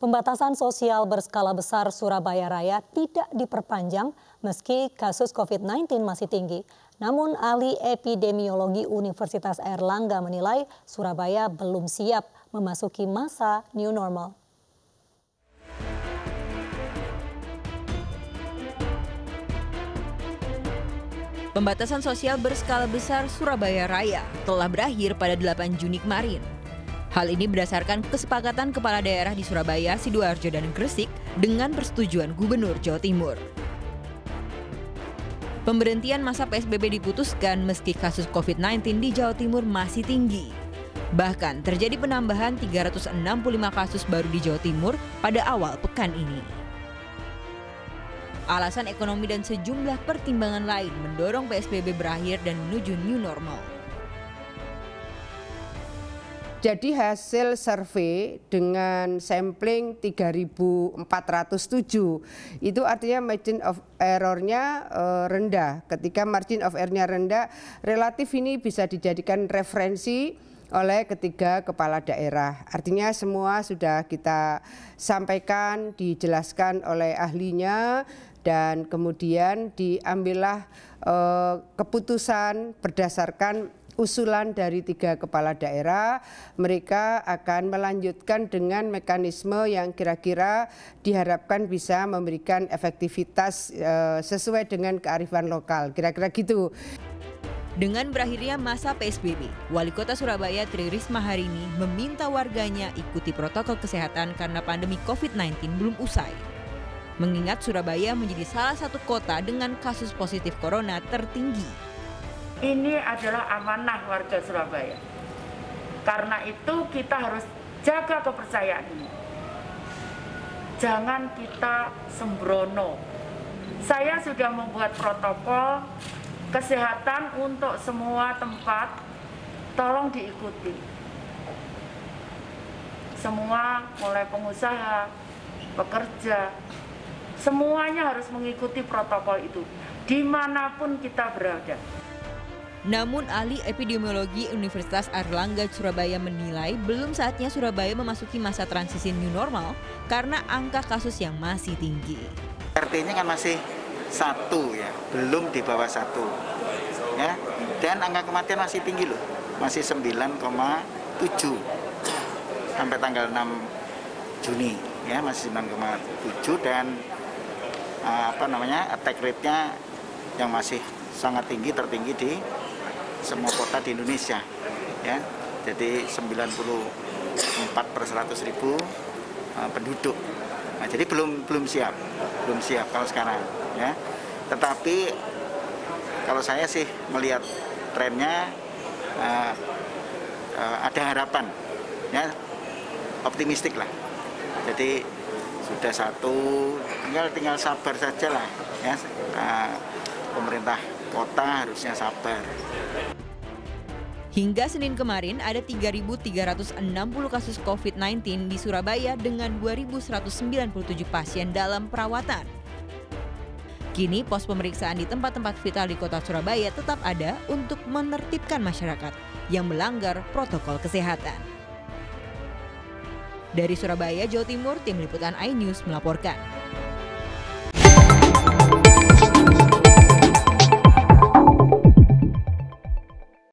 Pembatasan sosial berskala besar Surabaya Raya tidak diperpanjang meski kasus COVID-19 masih tinggi. Namun ahli epidemiologi Universitas Airlangga menilai Surabaya belum siap memasuki masa new normal. Pembatasan sosial berskala besar Surabaya Raya telah berakhir pada 8 Juni kemarin. Hal ini berdasarkan kesepakatan kepala daerah di Surabaya, Sidoarjo, dan Gresik dengan persetujuan Gubernur Jawa Timur. Pemberhentian masa PSBB diputuskan meski kasus COVID-19 di Jawa Timur masih tinggi. Bahkan terjadi penambahan 365 kasus baru di Jawa Timur pada awal pekan ini. Alasan ekonomi dan sejumlah pertimbangan lain mendorong PSBB berakhir dan menuju new normal. Jadi hasil survei dengan sampling 3.407 itu artinya margin of error-nya rendah. Ketika margin of error-nya rendah, relatif ini bisa dijadikan referensi oleh ketiga kepala daerah. Artinya semua sudah kita sampaikan, dijelaskan oleh ahlinya, dan kemudian diambillah keputusan berdasarkan usulan dari tiga kepala daerah. Mereka akan melanjutkan dengan mekanisme yang kira-kira diharapkan bisa memberikan efektivitas sesuai dengan kearifan lokal, kira-kira gitu. Dengan berakhirnya masa PSBB, Wali Kota Surabaya Tri Risma hari ini meminta warganya ikuti protokol kesehatan karena pandemi COVID-19 belum usai. Mengingat Surabaya menjadi salah satu kota dengan kasus positif corona tertinggi. Ini adalah amanah warga Surabaya. Karena itu kita harus jaga kepercayaan ini. Jangan kita sembrono. Saya sudah membuat protokol kesehatan untuk semua tempat, tolong diikuti. Semua, mulai pengusaha, pekerja, semuanya harus mengikuti protokol itu, dimanapun kita berada. Namun ahli epidemiologi Universitas Airlangga Surabaya menilai belum saatnya Surabaya memasuki masa transisi new normal karena angka kasus yang masih tinggi. RT-nya kan masih 1 ya, belum di bawah 1 ya, dan angka kematian masih tinggi loh, masih 9,7 sampai tanggal 6 Juni ya, masih 9,7 dan attack rate-nya yang masih sangat tinggi, tertinggi di semua kota di Indonesia ya. Jadi 94/100.000 penduduk. Nah, jadi belum siap kalau sekarang ya. Tetapi kalau saya sih melihat trennya ada harapan ya, optimistik lah. Jadi sudah tinggal sabar saja lah ya. Pemerintah kota harusnya sabar. Hingga Senin kemarin ada 3.360 kasus COVID-19 di Surabaya dengan 2.197 pasien dalam perawatan. Kini pos pemeriksaan di tempat-tempat vital di kota Surabaya tetap ada untuk menertibkan masyarakat yang melanggar protokol kesehatan. Dari Surabaya, Jawa Timur, Tim Liputan iNews melaporkan.